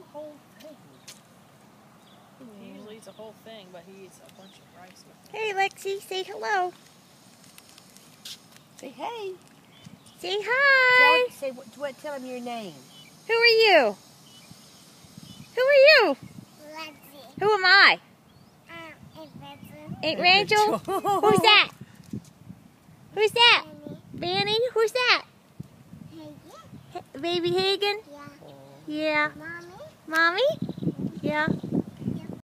whole thing. He usually eats a whole thing, but he eats a bunch of rice with it. Hey, Lexi, say hello. Say hey. Say hi. Tell him your name. Who are you? Who are you? Lexi. Who am I? Aunt Aunt Rachel? Who's that? Who's that? Manny? Who's that? Hagen? Baby Hagen? Yeah. Yeah. Mommy? Mommy? Yeah.